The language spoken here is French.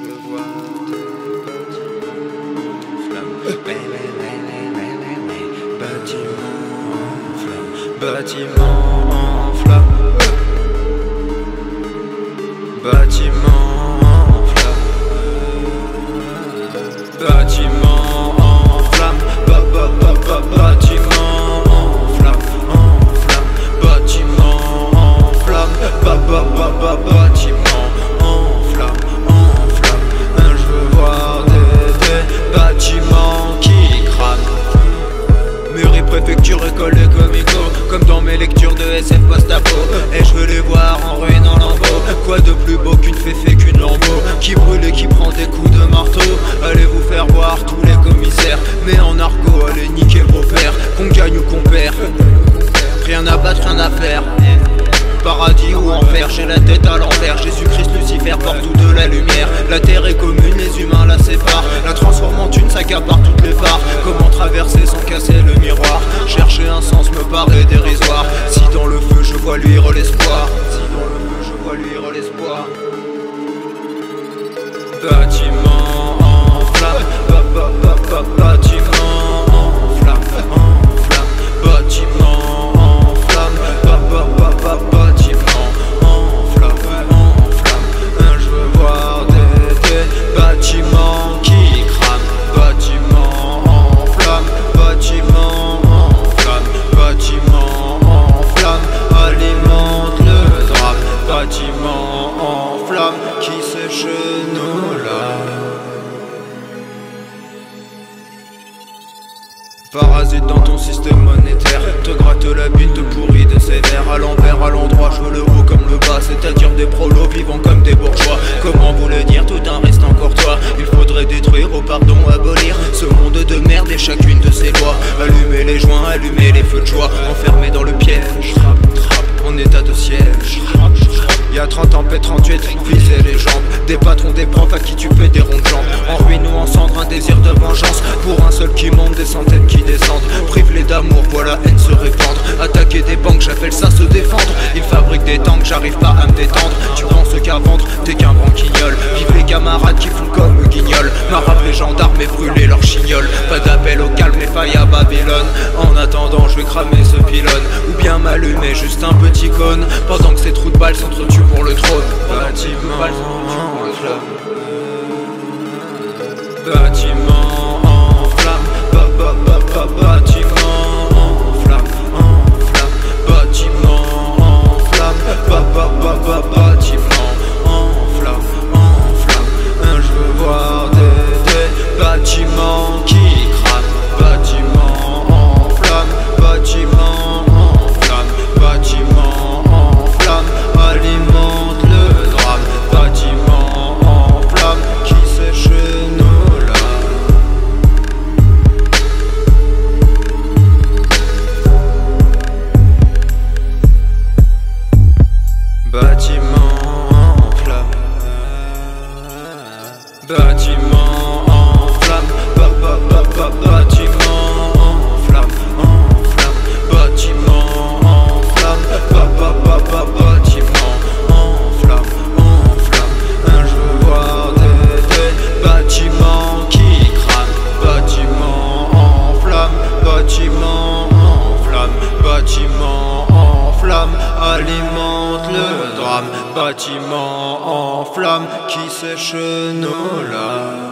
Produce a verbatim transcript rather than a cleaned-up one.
je vois des bâtiments en flammes, bâtiments en flammes, bâtiments en flammes, bâtiments en flammes, bâtiments en flammes, bâtiments en flammes, bâtiments en flammes, en flammes. Je veux voir des, des bâtiments qui crament. Mairie, préfecture, école et comico, comme dans mes lectures de S F post-apo. Et je veux les voir en ruine en lambeaux. Quoi de plus beau qu'une féfé, qu'une lambeau qui brûle et qui prend des coups de marteau. Allez vous faire voir tous les commissaires, mais en argot, allez niquer vos pères. Qu'on gagne ou qu'on perd, rien à battre, rien à faire. Paradis ou enfer, j'ai la tête à l'envers. Jésus-Christ, Lucifer, porte tout de la lumière. La terre est commune, les humains la séparent. La transforme en une, s'accapare toutes les parts. Comment traverser sans casser le miroir? Chercher un sens me paraît dérisoire. Si dans le feu je vois luire l'espoir, si dans le feu je vois luire l'espoir. Bâtiment en flammes, bâtiment en flammes, en flammes, bâtiment en flammes, bâtiment en flammes, en flammes. Je veux voir des, des bâtiments qui crament, bâtiments en flammes, bâtiments en flammes, bâtiments en flammes, alimente le drame, bâtiments en flammes qui sèche nos larmes. Parasite dans ton système monétaire, te gratte la bite, te pourrit de sévère. À l'envers, à l'endroit, je veux le haut comme le bas, c'est-à-dire des prolos vivant comme des bourgeois. Comment voulez dire tout un reste encore toi? Il faudrait détruire, oh pardon, abolir ce monde de merde et chacune de ses lois. Allumer les joints, allumer les feux de joie, enfermé dans le piège, en état de siège. Y'a trente ans, P trente-huit, viser les jambes. Des patrons, des profs à qui tu fais des ronds de jambes. En ruine ou en cendre, un désir de vengeance. Pour un seul qui monte, des centaines qui descendent. Prive-les d'amour, voilà haine se répandre. Attaquer des banques, j'appelle ça se défendre. Ils fabriquent des tanks, j'arrive pas à me détendre. Tu penses qu'à vendre, t'es qu'un branquignol. Vive les camarades qui font comme guignol. Marave les gendarmes et brûler leurs chignoles. Pas d'appel au calme, les failles à Babylone. En attendant, je vais cramer ce pylône. Ou bien m'allumer juste un petit cône. Pendant que ces trous de balles s'entretuent pour le trône. Bâtiment en flammes, bâtiment en flammes, bâtiment en flammes, en flammes, bâtiment en flammes, bâtiment en flammes, en flammes. Je veux voir des, des bâtiments qui crament, bâtiment en flammes, bâtiment en flammes, bâtiment en flammes, alimente le drame, bâtiment en flammes qui sèche nos larmes. Bâtiment en flammes, bâtiment en flammes, bâtiment en flammes, en flammes, bâtiment en flammes, bâtiment en flammes, en flammes. Je veux voir des, des bâtiments qui crament, bâtiment en flammes, bâtiment en flammes, bâtiment en flammes, alimente le drame, bâtiment en flammes qui sèche nos larmes.